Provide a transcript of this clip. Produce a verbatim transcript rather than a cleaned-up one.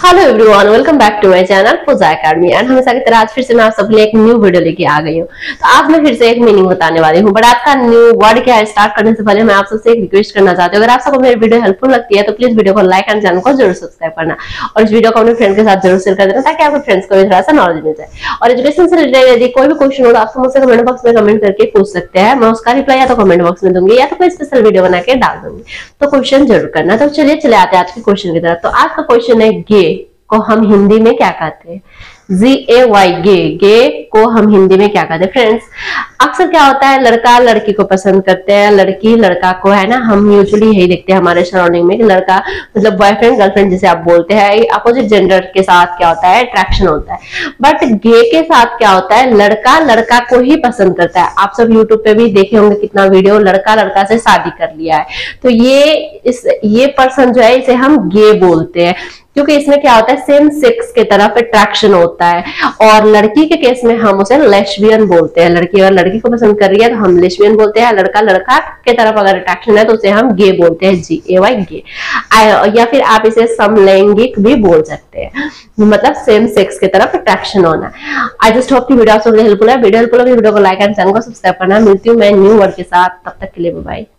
Hello everyone, welcome back to my channel Pooja academy. And हमेशा की तरह आज फिर से मैं आप सबके लिए एक न्यू वीडियो लेके आ गई हूँ। तो आज मैं फिर से एक मीनिंग बताने वाली हूँ, बट आज का न्यू वर्ड क्या है स्टार्ट करने से पहले मैं आप सबसे एक रिक्वेस्ट करना चाहती हूँ। अगर आप सबको मेरी वीडियो हेल्पफुल लगती है तो प्लीज वीडियो को लाइक एंड चैनल को जरूर सब्सक्राइब करना और इस वीडियो को अपने फ्रेंड के साथ जरूर शेयर कर देना ताकि आपके फ्रेंड्स को भी थोड़ा सा नॉलेज मिल जाए। और एजुकेशन से रिलेटेड यदि कोई भी क्वेश्चन हो तो आप मुझसे कमेंट बॉक्स में कमेंट करके पूछ सकते हैं। मैं उसका रिप्लाई या तो कमेंट बॉक्स में दूंगी या तो कोई स्पेशल वीडियो बना के डाल दूंगी, तो क्वेश्चन जरूर करना। तो चलिए चले आते हैं आज के क्वेश्चन की तरफ। तो आज का क्वेश्चन है गे को हम हिंदी में क्या कहते हैं। जी ए वाई गे, गे को हम हिंदी में क्या कहते हैं। फ्रेंड्स, अक्सर क्या होता है लड़का लड़की को पसंद करते हैं, लड़की लड़का को, है ना। हम यूजुअली यही देखते हैं हमारे सराउंडिंग में कि लड़का मतलब बॉयफ्रेंड गर्लफ्रेंड जिसे आप बोलते हैं, अपोजिट जेंडर के साथ क्या होता है अट्रैक्शन होता है। बट गे के साथ क्या होता है, लड़का लड़का को ही पसंद करता है। आप सब यूट्यूब पे भी देखे होंगे कितना वीडियो लड़का लड़का से शादी कर लिया है। तो ये इस ये पर्सन जो है इसे हम गे बोलते हैं, क्योंकि इसमें क्या होता है सेम सेक्स के तरफ अट्रैक्शन होता है। और लड़की के केस में हम उसे लेस्बियन बोलते हैं। लड़की अगर लड़की को पसंद कर रही है तो हम लेस्बियन बोलते हैं। लड़का लड़का के तरफ अगर अट्रैक्शन है तो उसे हम गे बोलते हैं, जी ए वाई गे। या फिर आप इसे समलैंगिक भी बोल सकते हैं, मतलब सेम सेक्स के तरफ अट्रैक्शन होना। आई जस्ट होप की वीडियो आपको हेल्पफुल है। वीडियो हेल्पफुल है वीडियो को लाइक एंड चैनल को सब्सक्राइब करना। मिलती हूँ मैं न्यू वर्ड के साथ, तब तक के लिए बाय बाय।